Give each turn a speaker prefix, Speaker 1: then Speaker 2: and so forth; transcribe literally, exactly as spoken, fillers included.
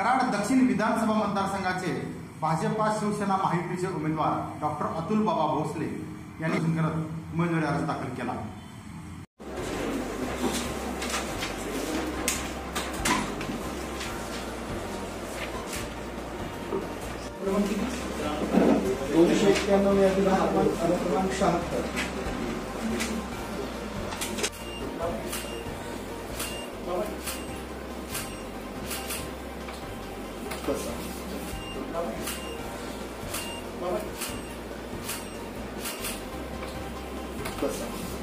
Speaker 1: कराड दक्षिण विधानसभा मतदारसंघाचे भाजपा शिवसेना महायुतीचे उमेदवार डॉक्टर अतुल बाबा भोसले यांनी करत उमेदवारी अर्ज दाखल केला।
Speaker 2: दोनशे एक्क्याण्णव या क्रमांक शहात्तर कसा